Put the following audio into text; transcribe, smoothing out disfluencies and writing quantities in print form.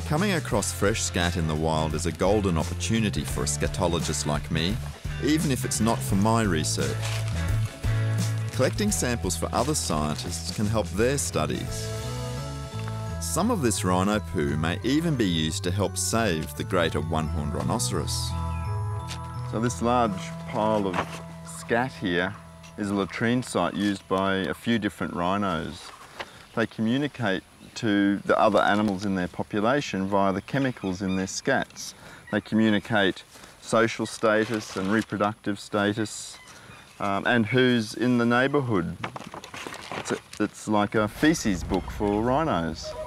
Coming across fresh scat in the wild is a golden opportunity for a scatologist like me, even if it's not for my research. Collecting samples for other scientists can help their studies. Some of this rhino poo may even be used to help save the greater one-horned rhinoceros. So this large pile of scat here is a latrine site used by a few different rhinos. They communicate to the other animals in their population via the chemicals in their scats. They communicate social status and reproductive status and who's in the neighbourhood. It's like a feces book for rhinos.